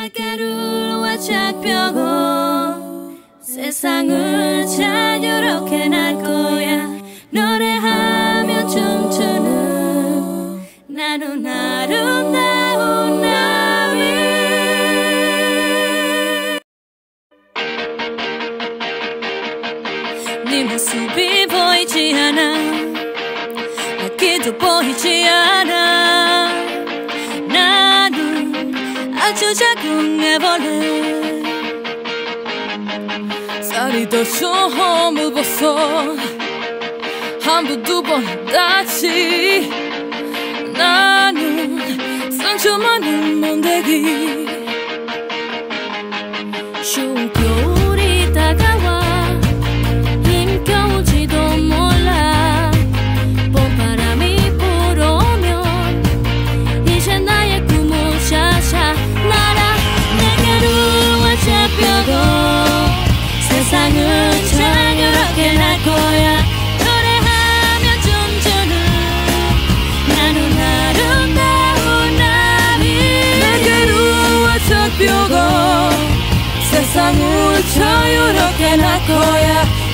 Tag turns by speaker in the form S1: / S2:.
S1: 날개를 활짝 펴고 세상을 자유롭게 날 거야. 노래하며 춤추는 나는 아름다운 나위. 네 모습이 보이지 않아, 아기도 보이지 않아. 나는 아주 작은 애벌레, 쌀이 더 처음을 벗어 한 번 두 번 다시. 나는 상처 많은 먼데기. 추운 겨울이 다가와 힘겨울지도 몰라. 봄바람이 불어오면 이제 나의 꿈을 찾아 날아. 날개를 활짝 펴고 세상을 자유롭게 날 거야. 노래하며 춤추는 나는 아름다운 나비. 날개를 활짝 펴고 세상을 자유롭게 날 거야.